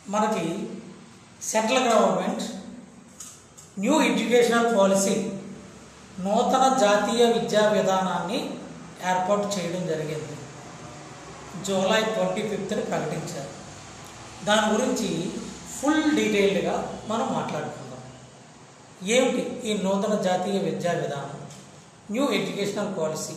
మనకి central government new educational policy నూతన జాతీయ విద్యా విధానాన్ని ఏర్పాటు చేయడం జరిగింది. జూలై 25ని ప్రకటించారు. దాని గురించి ఫుల్ డీటెయిల్డ్గా మనం మాట్లాడుకుందాం. ఏమిటి ఈ నూతన జాతీయ విద్యా విధానం, న్యూ ఎడ్యుకేషనల్ పాలసీ?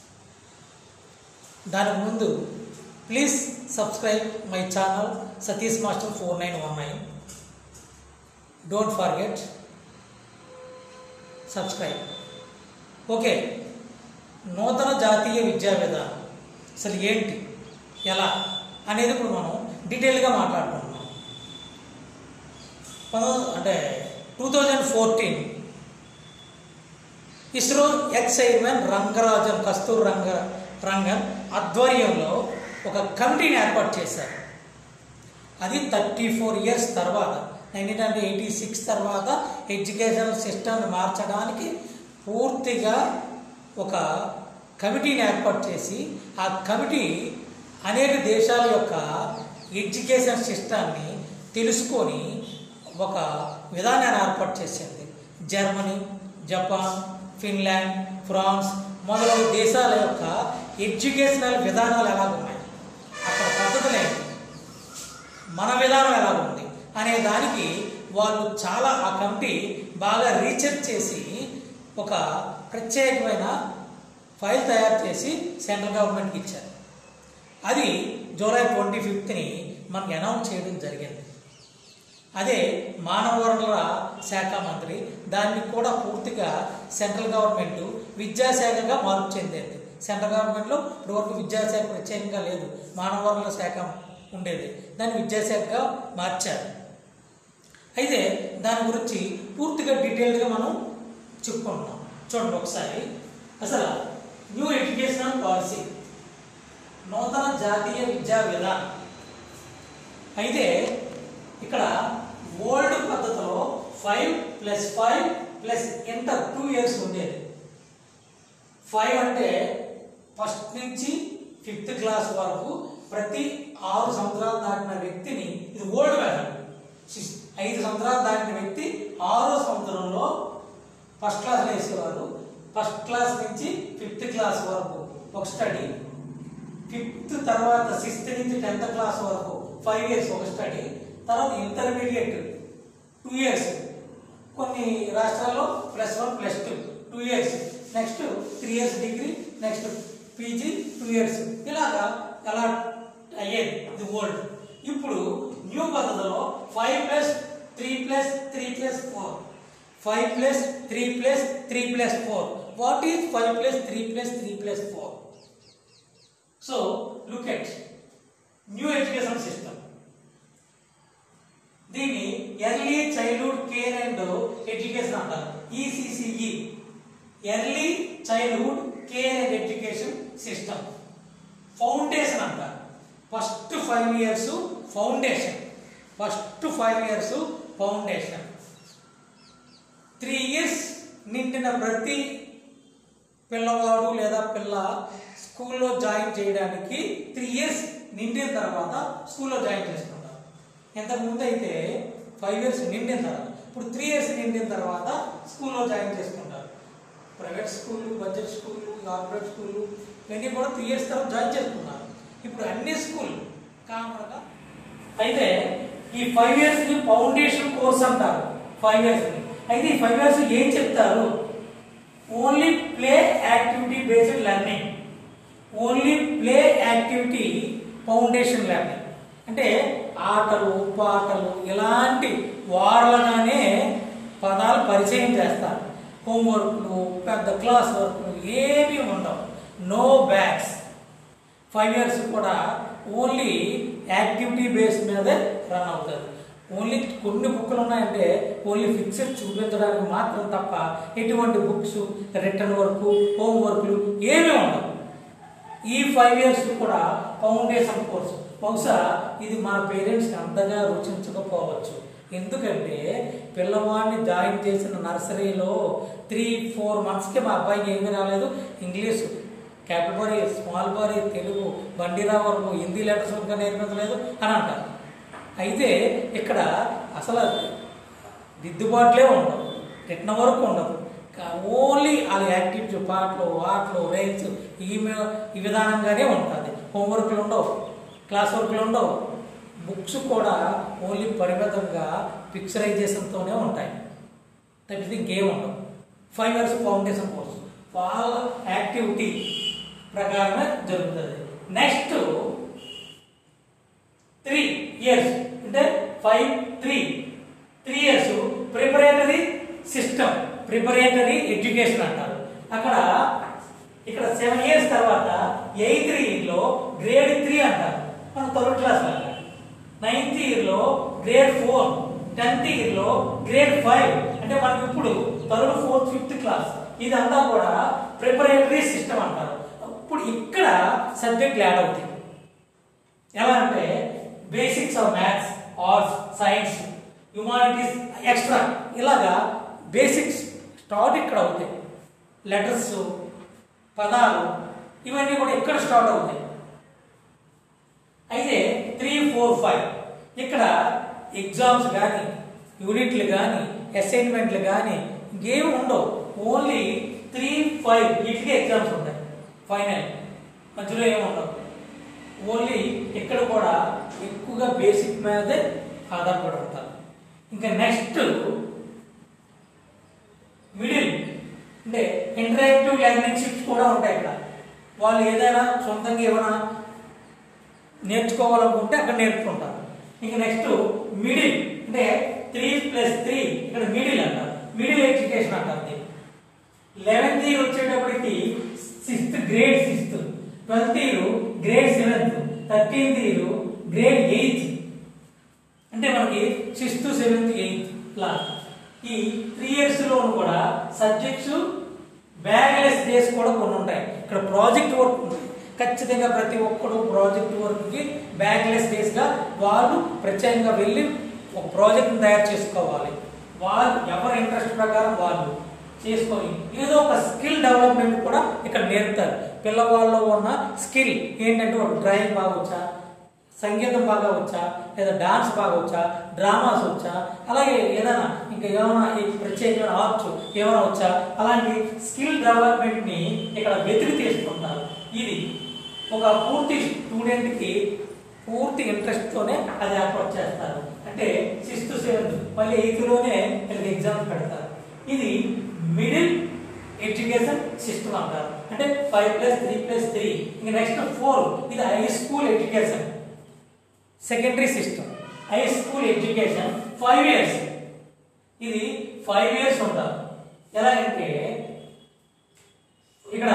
దానికి ముందు please subscribe my channel Satish master 4919. Don't forget subscribe. Okay, నూతన జాతీయ విద్యా విధానం అసలు ఏంటి, ఎలా అనేది ఇప్పుడు మనం డీటెయిల్గా మాట్లాడుకుంటున్నాం. 2014 ఇస్రో ఎక్స్ చైర్మన్ కస్తూరి రంగన్ ఆధ్వర్యంలో ఒక కమిటీని ఏర్పాటు చేశారు. అది 34 ఇయర్స్ తర్వాత 1986 తర్వాత ఎడ్యుకేషనల్ సిస్టమ్ని మార్చడానికి పూర్తిగా ఒక కమిటీని ఏర్పాటు చేసి ఆ కమిటీ అనేక దేశాల యొక్క ఎడ్యుకేషన్ సిస్టాన్ని తెలుసుకొని ఒక విధానాన్ని ఏర్పాటు చేసింది. జర్మనీ, జపాన్, ఫిన్లాండ్, ఫ్రాన్స్ మొదలగు దేశాల యొక్క ఎడ్యుకేషనల్ విధానాలు ఎలా ఉన్నాయి, అక్కడ పద్ధతులు ఏంటి, మన విధానం ఎలా ఉంది అనే దానికి వాళ్ళు చాలా ఆ కమిటీ బాగా రీసెర్చ్ చేసి ఒక ప్రత్యేకమైన ఫైల్ తయారు చేసి సెంట్రల్ గవర్నమెంట్కి ఇచ్చారు. అది జూలై 25ని మనకి అనౌన్స్ చేయడం జరిగింది. అదే మానవ వనరుల శాఖ మంత్రి దాన్ని కూడా పూర్తిగా సెంట్రల్ గవర్నమెంట్ విద్యాశాఖగా మార్పు చెందింది. సెంట్రల్ గవర్నమెంట్లో ఇప్పటివరకు విద్యాశాఖ ప్రత్యేకంగా లేదు, మానవ వనరుల శాఖ ఉండేది, దాన్ని విద్యాశాఖగా మార్చారు. అయితే దాని గురించి పూర్తిగా డీటెయిల్డ్గా మనం చెప్పుకుంటున్నాం. చూడండి ఒకసారి, అసలు న్యూ ఎడ్యుకేషనల్ పాలసీ నూతన జాతీయ విద్యా విధానం. అయితే ఇక్కడ ఓల్డ్ పద్ధతిలో 5+5+ ఇంటర్ 2 ఇయర్స్ ఉండేది. 5 అంటే ఫస్ట్ నుంచి 5th క్లాస్ వరకు ప్రతి 6 సంవత్సరాలు దాటిన వ్యక్తిని, ఇది ఓల్డ్ మెథడ్. 5 సంవత్సరాలు దాటిన వ్యక్తి 6వ సంవత్సరంలో ఫస్ట్ క్లాస్లో వేసేవారు. ఫస్ట్ క్లాస్ నుంచి 5th క్లాస్ వరకు ఒక స్టడీ, 5th తర్వాత 6th నుంచి 10th క్లాస్ వరకు 5 ఇయర్స్ ఒక స్టడీ, తర్వాత ఇంటర్మీడియట్ 2 ఇయర్స్, కొన్ని రాష్ట్రాల్లో +1+2 2 years, next 3 years degree, next PG 2 years, ఇలాగా ఎలా అయ్యేది ఇది ఓల్డ్. ఇప్పుడు న్యూ పద్ధతిలో 5+3+3+4 5+3+3+4. What is 5+3+3+4? So look at new education system. దీన్ని early childhood care and education అంటారు, ECCE, early childhood care and education system. Foundation అంటారు. ఫస్ట్ 5 ఇయర్స్ ఫౌండేషన్, 3 ఇయర్స్ నిండిన ప్రతి పిల్లవాడు లేదా పిల్ల స్కూల్లో జాయిన్ చేయడానికి 3 ఇయర్స్ నిండిన తర్వాత స్కూల్లో జాయిన్ చేసుకుంటారు. ఇంతకుముందు అయితే 5 ఇయర్స్ నిండిన తర్వాత, ఇప్పుడు 3 ఇయర్స్ నిండిన తర్వాత స్కూల్లో జాయిన్ చేసుకుంటారు. ప్రైవేట్ స్కూళ్ళు, బడ్జెట్ స్కూళ్ళు, కార్పొరేట్ స్కూళ్ళు ఇవన్నీ కూడా 3 ఇయర్స్ తర్వాత జాయిన్ చేసుకున్నారు. ఇప్పుడు అన్ని స్కూల్ కామన్గా. అయితే ఈ 5 ఇయర్స్ని ఫౌండేషన్ కోర్స్ అంటారు. 5 ఇయర్స్ని అయితే ఈ 5 ఇయర్స్ ఏం చెప్తారు? Only play activity based learning, only play activity foundation learning. అంటే ఆటలు, పాటలు ఇలాంటి వారలుగానే పదాలు పరిచయం చేస్తారు. హోంవర్క్లు, పెద్ద క్లాస్ వర్క్లు ఏమీ ఉండవు. No bags. 5 ఇయర్స్ కూడా ఓన్లీ యాక్టివిటీ బేస్ మీదే రన్ అవుతుంది. ఓన్లీ కొన్ని బుక్లు ఉన్నాయంటే ఓన్లీ ఫిక్స్డ్ చూపించడానికి మాత్రం తప్ప ఎటువంటి బుక్స్, రిటర్న్ వర్క్, హోంవర్క్లు ఏమీ ఉండవు. ఈ 5 ఇయర్స్ కూడా ఫౌండేషన్ కోర్సు. బహుశా ఇది మన పేరెంట్స్కి అంతగా రుచించకపోవచ్చు. ఎందుకంటే పిల్లవాడిని జాయిన్ చేసిన నర్సరీలో 3-4 మంత్స్కి మా అబ్బాయికి ఏమీ రాలేదు. ఇంగ్లీష్ క్యాపిటల్ బరీ, స్మాల్ బరీ, తెలుగు బండిరా వరకు హిందీ లెటర్స్ ఇంకా నేర్పించలేదు అని అంటారు. అయితే ఇక్కడ అసలు దిద్దుబాట్లే ఉండవు, రిటర్న్ వరకు ఉండదు. ఓన్లీ అది యాక్టివిటీ పాటలు వాటలు రైట్స్ ఈ విధానంగానే ఉంటుంది. హోంవర్క్లు ఉండవు, క్లాస్ వర్క్లు ఉండవు. బుక్స్ కూడా ఓన్లీ పరిమితంగా పిక్చరైజేషన్తోనే ఉంటాయి, తప్పితే ఇంకేం ఉండవు. 5 years ఫౌండేషన్ కోర్సు వాళ్ళ యాక్టివిటీ ప్రకారమే జరుగుతుంది. నెక్స్ట్ 3 years అంటే 3 years preparatory system, preparatory education అంటారు. ఇక్కడ 7 years తర్వాత 8th yearలో గ్రేడ్ 3 అంటారు, మన 3rd class అంటారు. 9th yearలో గ్రేడ్ 4, 10th yearలో గ్రేడ్ 5 అంటే మనకి ఇప్పుడు 3rd, 4th, 5th క్లాస్ ఇదంతా కూడా ప్రిపరేటరీ సిస్టమ్ అంటారు. ఇప్పుడు ఇక్కడ సబ్జెక్టులు యాడ్ అవుతాయి. ఎలా అంటే basics of maths, arts, science, humanities, extra ఇలాగా బేసిక్స్ స్టార్ట్ ఇక్కడ అవుతాయి. లెటర్స్, పదాలు ఇవన్నీ కూడా ఇక్కడ స్టార్ట్ అవుతాయి. అయితే 3, 4, 5 ఇక్కడ ఎగ్జామ్స్ కానీ యూనిట్లు కానీ అసైన్మెంట్లు కానీ ఇంకేమి ఉండవు. ఓన్లీ 3, 5 వీటికి ఎగ్జామ్స్ ఉంటాయి. ఫైనల్ మధ్యలో ఏమి ఉండవు. ఓన్లీ ఇక్కడ కూడా ఎక్కువగా బేసిక్ మీదే ఆధారపడి ఉంటారు. ఇంకా నెక్స్ట్ మిడిల్ అంటే ఇంటరాక్టివ్ లెర్నింగ్ షిప్స్ కూడా ఉంటాయి. ఇక్కడ వాళ్ళు ఏదైనా సొంతంగా ఏమైనా నేర్చుకోవాలనుకుంటే అక్కడ నేర్చుకుంటారు. ఇంకా నెక్స్ట్ మిడిల్ అంటే 3+3 ఇక్కడ మిడిల్ అంటారు, మిడిల్ ఎడ్యుకేషన్ అంటారు. 11th year వచ్చేటప్పటికి 6th grade 6th, 12th year grade 7th, 13th year grade 8th అంటే మనకి 6th, 7th, 8th లా ఈ 3 years లో కూడా సబ్జెక్ట్స్ బ్యాగ్లెస్ డేస్ కూడా కొన్ని ఉంటాయి. ఇక్కడ ప్రాజెక్ట్ వర్క్ ఉంది, ఖచ్చితంగా ప్రతి ఒక్కరు ప్రాజెక్ట్ వర్క్కి బ్యాగ్లెస్ డేస్గా వాళ్ళు ప్రత్యేకంగా వెళ్ళి ఒక ప్రాజెక్ట్ని తయారు చేసుకోవాలి. వాళ్ళు ఎవరి ఇంట్రెస్ట్ ప్రకారం వాళ్ళు చేసుకొని ఏదో ఒక స్కిల్ డెవలప్మెంట్ కూడా ఇక్కడ నేర్పుతారు. పిల్లవాళ్ళలో ఉన్న స్కిల్ ఏంటంటే ఒక డ్రాయింగ్ బాగా వచ్చా, సంగీతం బాగా వచ్చా, లేదా డాన్స్ బాగా వచ్చా, డ్రామాస్ వచ్చా, అలాగే ఏదైనా ఇంకా ఏమైనా ఈ ప్రత్యేకమైన ఆర్ట్స్ ఏమైనా వచ్చా, అలాంటి స్కిల్ డెవలప్మెంట్ని ఇక్కడ వెతికి తీసుకుంటారు. ఇది ఒక పూర్తి స్టూడెంట్కి పూర్తి ఇంట్రెస్ట్తోనే అది ఏర్పాటు చేస్తారు. అంటే 6th, 7th మళ్ళీ 8th లోనే వీళ్ళకి ఎగ్జామ్స్ పెడతారు. ఇది మిడిల్ ఎడ్యుకేషన్ సిస్టమ్ అంటారు. అంటే 5+3+3. ఇంకా నెక్స్ట్ 4 ఇది high school education secondary system. High school education 5 years. ఇది 5 years ఉంటారు. ఎలాగంటే ఇక్కడ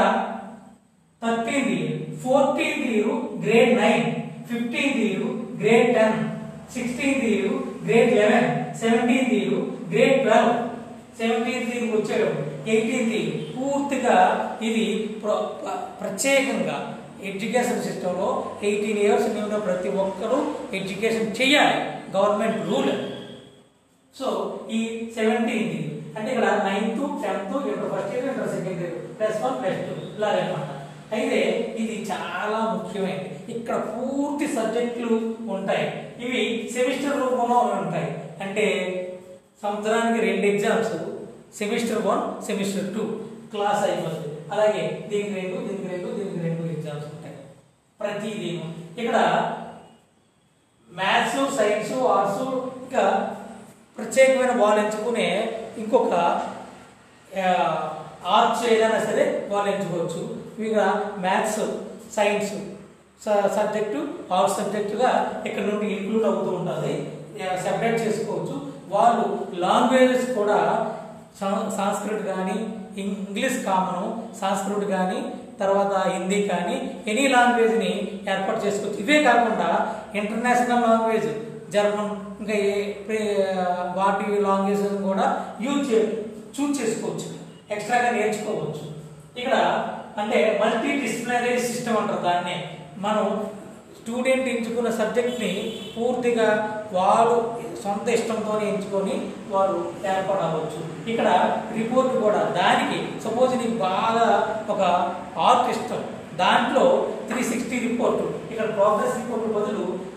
13th year, 14th year grade 9, 15th year grade 10, 16th year grade 11, 17th year grade 12, 17th year వచ్చేటప్పుడు 18th year పూర్తిగా ఇది ప్రత్యేకంగా ఎడ్యుకేషన్ సిస్టంలో 18 years నిండిన ప్రతి ఒక్కరూ ఎడ్యుకేషన్ చేయాలి, గవర్నమెంట్ రూల్. సో ఈ 17th year అంటే ఇక్కడ 9th, 10th, inter first year, inter second year, +1, +2 ఇలాగనమాట. అయితే ఇది చాలా ముఖ్యమైనది. ఇక్కడ పూర్తి సబ్జెక్టులు ఉంటాయి. ఇవి సెమిస్టర్ రూపంలో ఉంటాయి. అంటే సంవత్సరానికి 2 ఎగ్జామ్స్, సెమిస్టర్ 1, సెమిస్టర్ 2 క్లాస్ అయిపోతుంది. అలాగే దీనికి 2 ఎగ్జామ్స్ ఉంటాయి ప్రతిదీ. ఇక్కడ మ్యాథ్స్, సైన్స్, ఆర్ట్స్ ఇంకా ప్రత్యేకమైన వాళ్ళు ఎంచుకునే ఇంకొక ఆర్ట్స్ ఏదైనా సరే వాళ్ళు ఎంచుకోవచ్చు. ఇక మ్యాథ్స్, సైన్స్ సబ్జెక్టు ఆర్ట్స్ సబ్జెక్టుగా ఇక్కడ నుండి ఇంక్లూడ్ అవుతూ ఉంటుంది, సెపరేట్ చేసుకోవచ్చు. వాళ్ళు లాంగ్వేజెస్ కూడా సంస్కృత్ కానీ, ఇంగ్లీష్ కామను, సంస్కృత్ కానీ, తర్వాత హిందీ కానీ ఎనీ లాంగ్వేజ్ని ఏర్పాటు చేసుకోవచ్చు. ఇవే కాకుండా ఇంటర్నేషనల్ లాంగ్వేజ్ జర్మన్ ఇంకా వాటి లాంగ్వేజ్ కూడా చూస్ చేసుకోవచ్చు, ఎక్స్ట్రాగా నేర్చుకోవచ్చు. ఇక్కడ అంటే మల్టీ డిసిప్లినరీ సిస్టమ్ అంటారు దాన్ని. మనం స్టూడెంట్ ఎంచుకున్న సబ్జెక్ట్ని పూర్తిగా వాడు సొంత ఇష్టంతో ఎంచుకొని వారు ఏర్పడవచ్చు. ఇక్కడ రిపోర్ట్ కూడా దానికి సపోజ్ నీకు బాగా ఒక ఆర్ట్ ఇష్టం, దాంట్లో 360 రిపోర్టు, ఇక్కడ ప్రోగ్రెస్ రిపోర్ట్ బదులు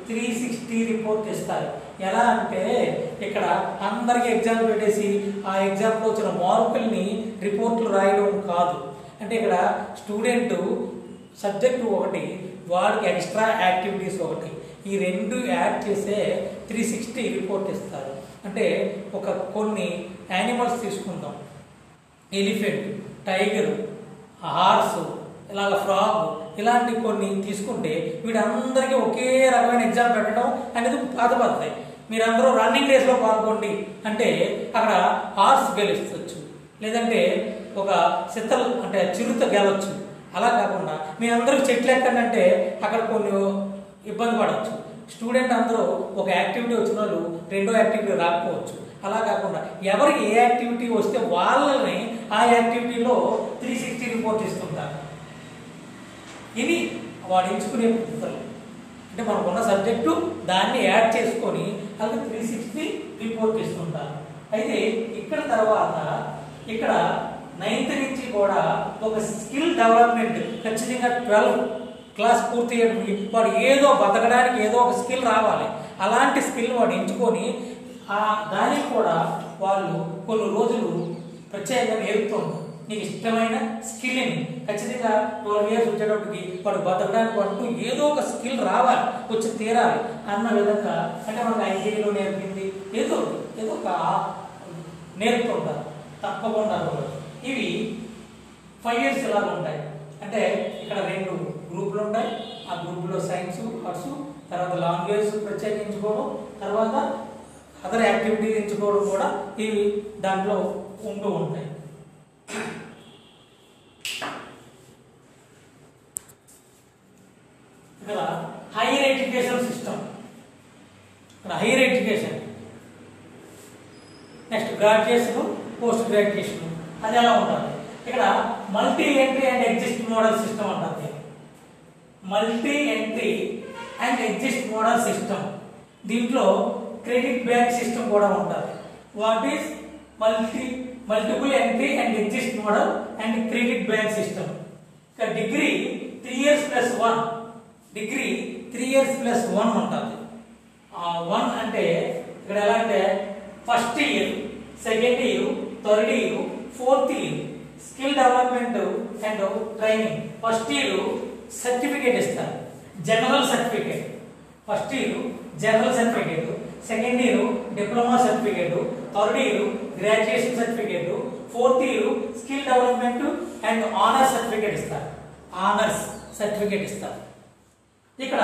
360 రిపోర్ట్ ఇస్తారు. ఎలా అంటే ఇక్కడ అందరికీ ఎగ్జామ్ పెట్టేసి ఆ ఎగ్జామ్లో వచ్చిన మార్కుల్ని రిపోర్ట్లు రాయడం కాదు. అంటే ఇక్కడ స్టూడెంట్ సబ్జెక్టు ఒకటి, వాడికి ఎక్స్ట్రా యాక్టివిటీస్ ఒకటి, ఈ రెండు యాడ్ చేసే 360 రిపోర్ట్ ఇస్తారు. అంటే కొన్ని యానిమల్స్ తీసుకుందాం, ఎలిఫెంట్, టైగర్, హార్స్, ఇలాగ ఫ్రాగ్, ఇలాంటి కొన్ని తీసుకుంటే వీడందరికీ ఒకే రకమైన ఎగ్జామ్ పెట్టడం అనేది పాత పద్ధతి. మీరందరూ రన్నింగ్ రేస్లో పాల్గొండి అంటే అక్కడ హార్స్ గెలుస్తచ్చు, లేదంటే ఒక అంటే చిరుత గెలవచ్చు. అలా కాకుండా మీ అందరూ చెట్లు ఎక్కండి అంటే అక్కడ కొన్ని ఇబ్బంది పడవచ్చు. స్టూడెంట్ అందరూ ఒక యాక్టివిటీ వచ్చిన వాళ్ళు రెండో యాక్టివిటీ రాకపోవచ్చు. అలా కాకుండా ఎవరికి ఏ యాక్టివిటీ వస్తే వాళ్ళని ఆ యాక్టివిటీలో 360 రిపోర్ట్ ఇస్తుంటారు. ఇది వాడు ఎంచుకునే పద్ధతులు. అంటే మనకున్న సబ్జెక్టు దాన్ని యాడ్ చేసుకొని అలాగే 360 రిపోర్ట్ ఇస్తుంటారు. అయితే ఇక్కడ తర్వాత ఇక్కడ 9th నుంచి కూడా ఒక స్కిల్ డెవలప్మెంట్ ఖచ్చితంగా 12th క్లాస్ పూర్తి చేయడానికి వాడు ఏదో బతకడానికి ఏదో ఒక స్కిల్ రావాలి. అలాంటి స్కిల్ వాడు ఎంచుకొని దానికి కూడా వాళ్ళు కొన్ని రోజులు ప్రత్యేకంగా నేర్పుతుంటారు. నీకు ఇష్టమైన స్కిల్ని ఖచ్చితంగా 12 years వచ్చేటప్పటికి వాడు బతకడానికి అంటూ ఏదో ఒక స్కిల్ రావాలి, వచ్చి తీరాలి అన్న విధంగా. అంటే మనకు ఐటీలో నేర్పింది ఏదో ఒక నేర్పుతుంటారు తప్పకుండా. ఇవి 5 years ఇలా ఉంటాయి. అంటే ఇక్కడ 2 గ్రూపులు ఉంటాయి. ఆ గ్రూపులో సైన్స్, ఆర్ట్స్, తర్వాత లాంగ్వేజ్ ప్రత్యేకించుకోవడం, తర్వాత అదర్ యాక్టివిటీ ఎంచుకోవడం కూడా ఇవి దాంట్లో ఉంటూ ఉంటాయి. ఇక్కడ హైయర్ ఎడ్యుకేషన్ సిస్టమ్, ఇక్కడ higher education, next graduation, post graduation, అది ఎలా ఉంటుంది. ఇక్కడ multi entry and exist model system ఉంటుంది. Multi entry and exist model system, దీంట్లో క్రెడిట్ బ్యాంక్ సిస్టమ్ కూడా ఉంటుంది. What is multiple entry and exist model and credit bank system. ఇక్కడ degree 3 years plus 1, degree 3 years plus 1 ఉంటుంది. 1 అంటే ఇక్కడ ఎలా అంటే first year, second year, third year, fourth year skill development and training. First year certificate ఇస్తారు, general certificate. First year general certificate, second year diploma certificate, third year graduation certificate, fourth year skill development and honours certificate ఇస్తారు. Honours certificate ఇస్తారు. ఇక్కడ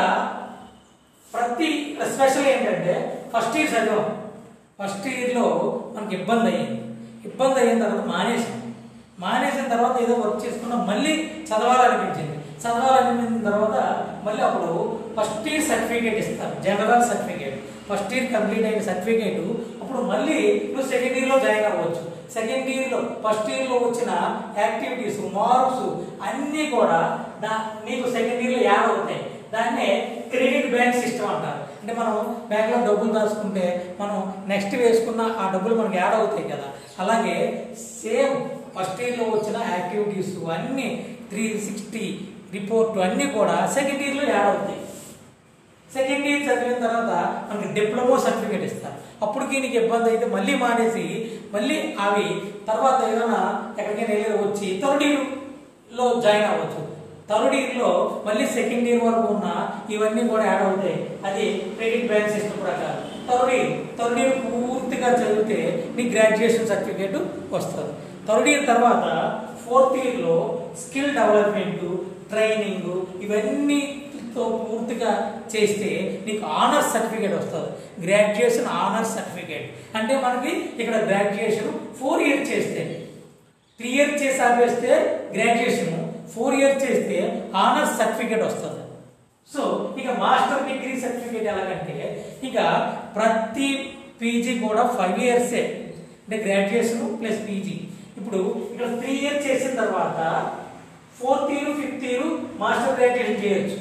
ప్రతి special ఏంటంటే first year చదివాం, first ఇయర్లో మనకి ఇబ్బంది అయిన తర్వాత మానేసిన తర్వాత ఏదో వర్క్ చేసుకున్నా మళ్ళీ చదవాలనిపించిన తర్వాత మళ్ళీ అప్పుడు ఫస్ట్ ఇయర్ సర్టిఫికేట్ ఇస్తారు, general certificate. First year complete అయిన సర్టిఫికేట్ అప్పుడు మళ్ళీ నువ్వు సెకండ్ ఇయర్లో జాయిన్ అవ్వచ్చు. సెకండ్ ఇయర్లో ఫస్ట్ ఇయర్లో వచ్చిన యాక్టివిటీస్, మార్క్స్ అన్నీ కూడా నీకు సెకండ్ ఇయర్లో యాడ్ అవుతాయి. దాన్నే క్రెడిట్ బ్యాంక్ సిస్టమ్ అంటారు. అంటే మనం బ్యాంక్లో డబ్బులు దాచుకుంటే మనం నెక్స్ట్ వేసుకున్న ఆ డబ్బులు మనకి యాడ్ అవుతాయి కదా, అలాగే సేమ్ ఫస్ట్ ఇయర్లో వచ్చిన యాక్టివిటీస్ అన్నీ 360 రిపోర్ట్ అన్నీ కూడా సెకండ్ ఇయర్లో యాడ్ అవుతాయి. సెకండ్ ఇయర్ చదివిన తర్వాత మనకి డిప్లొమా సర్టిఫికేట్ ఇస్తారు. అప్పటికి నీకు ఇబ్బంది అయితే మళ్ళీ మానేసి మళ్ళీ అవి తర్వాత ఏదైనా ఎక్కడికైనా వెళ్ళి వచ్చి థర్డ్ ఇయర్లో జాయిన్ అవ్వచ్చు. థర్డ్ ఇయర్లో మళ్ళీ సెకండ్ ఇయర్ వరకు ఉన్న ఇవన్నీ కూడా యాడ్ అవుతాయి. అది క్రెడిట్ బ్యాంక్ సిస్టమ్ ప్రకారం. థర్డ్ ఇయర్ పూర్తిగా చదివితే నీకు గ్రాడ్యుయేషన్ సర్టిఫికేట్ వస్తుంది. థర్డ్ ఇయర్ తర్వాత ఫోర్త్ ఇయర్లో స్కిల్ డెవలప్మెంట్, ట్రైనింగ్ ఇవన్నీతో పూర్తిగా చేస్తే నీకు ఆనర్స్ సర్టిఫికేట్ వస్తుంది. గ్రాడ్యుయేషన్ ఆనర్స్ సర్టిఫికేట్ అంటే మనకి ఇక్కడ గ్రాడ్యుయేషన్ 4 years చేస్తే, 3 years చేసి ఆపేస్తే గ్రాడ్యుయేషన్, 4 years చేస్తే ఆనర్స్ సర్టిఫికేట్ వస్తుంది. సో ఇక మాస్టర్ డిగ్రీ సర్టిఫికేట్ ఎలాగంటే ఇక ప్రతి పీజీ కూడా 5 years అంటే గ్రాడ్యుయేషన్ ప్లస్ పీజీ. ఇప్పుడు ఇక్కడ 3 years చేసిన తర్వాత 4th year 5th year master graduation చేయొచ్చు.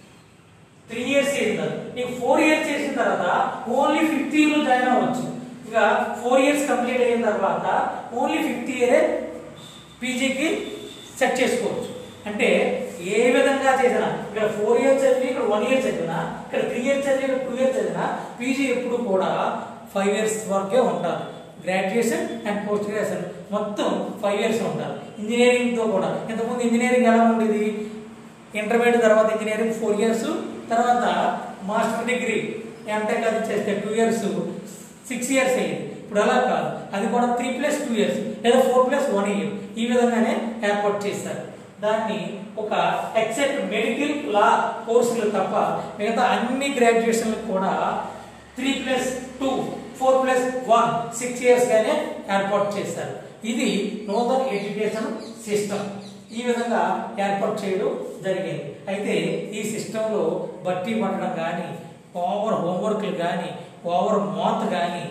3 years చేస్తారు. నీకు 4 years చేసిన తర్వాత ఓన్లీ 5th year లో జాయిన్ అవ్వచ్చు. ఇక 4 years కంప్లీట్ అయిన తర్వాత ఓన్లీ 5th year పీజీకి సెట్ చేసుకోవచ్చు. అంటే ఏ విధంగా చేసినా ఇక్కడ 4 ఇయర్స్ చదివి ఇక్కడ 1 ఇయర్ చదివినా ఇక్కడ 3 ఇయర్స్ చదివి ఇక్కడ 2 ఇయర్స్ చదివినా పీజీ ఎప్పుడు కూడా 5 ఇయర్స్ వరకే ఉంటారు. గ్రాడ్యుయేషన్ అండ్ పోస్ట్ గ్రాడ్యుయేషన్ మొత్తం 5 ఇయర్స్ ఉంటారు. ఇంజనీరింగ్తో కూడా ఇంతకుముందు ఇంజనీరింగ్ ఎలా ఉండేది, ఇంటర్మీడియట్ తర్వాత ఇంజనీరింగ్ 4 ఇయర్స్, తర్వాత మాస్టర్ డిగ్రీ ఎంటెక్ అది చేస్తే 2 ఇయర్స్ 6 ఇయర్స్ అయ్యింది. ఇప్పుడు అలా కాదు, అది కూడా 3+2 ఇయర్స్ లేదా 4+1 ఇయర్ ఈ విధంగానే ఏర్పాటు చేస్తారు. దాన్ని ఒక ఎక్సెప్ట్ మెడికల్ లా కోర్సులు తప్ప మిగతా అన్ని గ్రాడ్యుయేషన్లు కూడా 3+2 4+1 6 ఇయర్స్ గానే ఏర్పాటు చేస్తారు. ఇది నూతన ఎడ్యుకేషన్ సిస్టమ్ ఈ విధంగా ఏర్పాటు చేయడం జరిగింది. అయితే ఈ సిస్టంలో బట్టి పట్టడం కానీ, ఓవర్ హోంవర్క్లు కానీ, ఓవర్ మాత్ కానీ,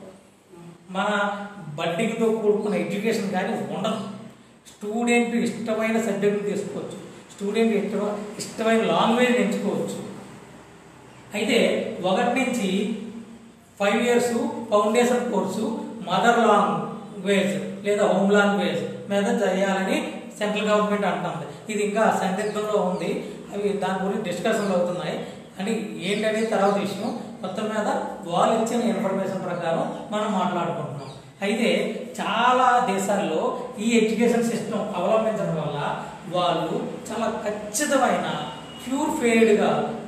మన బడ్డింగ్తో కూడుకున్న ఎడ్యుకేషన్ కానీ ఉండదు. స్టూడెంట్ ఇష్టమైన సబ్జెక్టులు తీసుకోవచ్చు, స్టూడెంట్ ఇష్టమైన లాంగ్వేజ్ ఎంచుకోవచ్చు. అయితే 1 నుంచి 5 years foundation course mother language లేదా హోమ్ లాంగ్వేజ్ మీద చేయాలని సెంట్రల్ గవర్నమెంట్ అంటుంది. ఇది ఇంకా సందిగ్ధంలో ఉంది, అవి దాని గురించి డిస్కషన్లు అవుతున్నాయి అని ఏంటనేది తర్వాత విషయం. మొత్తం మీద వాళ్ళు ఇచ్చిన ఇన్ఫర్మేషన్ ప్రకారం మనం మాట్లాడుకుంటున్నాం. అయితే చాలా దేశాల్లో ఈ ఎడ్యుకేషన్ సిస్టమ్ అవలంబించడం వల్ల వాళ్ళు చాలా ఖచ్చితమైన ప్యూర్ ఫెయిడ్గా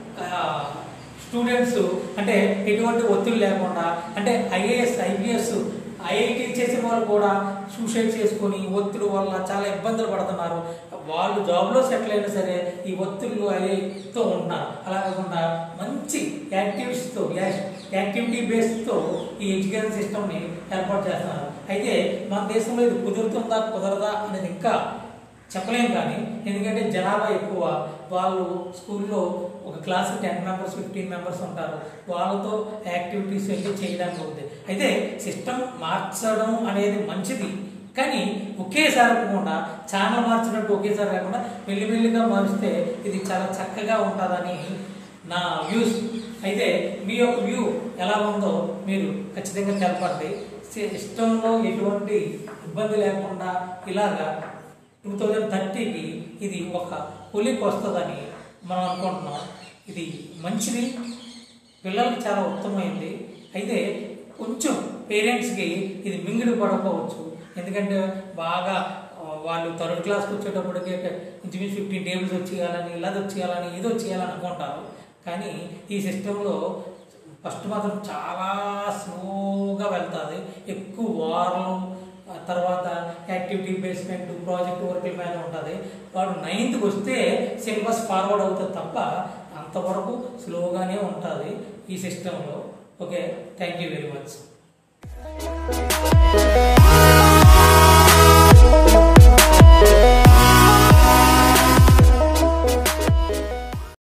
స్టూడెంట్స్ అంటే ఎటువంటి ఒత్తిడి లేకుండా, అంటే ఐఏఎస్ ఐపీఎస్ ఐఐటీ చేసిన వాళ్ళు కూడా సూసైడ్ చేసుకొని ఒత్తిడి వల్ల చాలా ఇబ్బందులు పడుతున్నారు. వాళ్ళు జాబ్లో సెటిల్ అయినా సరే ఈ ఒత్తిళ్ళు అయ్యేతో ఉంటున్నారు. అలా కాకుండా మంచి యాక్టివిటీ బేస్తో ఈ ఎడ్యుకేషన్ సిస్టమ్ని ఏర్పాటు చేస్తున్నారు. అయితే మన దేశంలో ఇది కుదురుతుందా కుదరదా అనేది ఇంకా చెప్పలేము. కానీ ఎందుకంటే జనాభా ఎక్కువ, వాళ్ళు స్కూల్లో ఒక క్లాస్ 10 మెంబర్స్ 15 మెంబర్స్ ఉంటారు, వాళ్ళతో యాక్టివిటీస్ వెళ్ళి చేయడానికి ఉంది. అయితే సిస్టమ్ మార్చడం అనేది మంచిది, కానీ ఒకేసారి కాకుండా ఛానల్ మార్చినట్టు ఒకేసారి కాకుండా మెల్లిమెల్లిగా మారిస్తే ఇది చాలా చక్కగా ఉంటుందని నా వ్యూస్. అయితే మీ యొక్క వ్యూ ఎలా ఉందో మీరు ఖచ్చితంగా తెలపండి. సిస్టంలో ఎటువంటి ఇబ్బంది లేకుండా ఇలాగా 2030కి ఇది ఒక కొలికి వస్తుందని మనం అనుకుంటున్నాం. ఇది మంచిది, పిల్లలకి చాలా ఉత్తమమైంది. అయితే కొంచెం పేరెంట్స్కి ఇది మింగిడి పడకపోవచ్చు, ఎందుకంటే బాగా వాళ్ళు 3rd క్లాస్కి వచ్చేటప్పటికి ఇంచుమించు 15 టేబుల్స్ వచ్చేయాలని, ఇలా వచ్చేయాలని, ఇది వచ్చేయాలని అనుకుంటారు. కానీ ఈ సిస్టంలో ఫస్ట్ మాత్రం చాలా స్లోగా వెళ్తుంది, ఎక్కువ వారం తర్వాత యాక్టివిటీ బేస్మెంట్ ప్రాజెక్ట్ వర్క్ల మీద ఉంటుంది. వాడు 9th వస్తే సిలబస్ ఫార్వర్డ్ అవుతుంది తప్ప అంతవరకు స్లోగానే ఉంటుంది ఈ సిస్టంలో. Okay, thank you very much.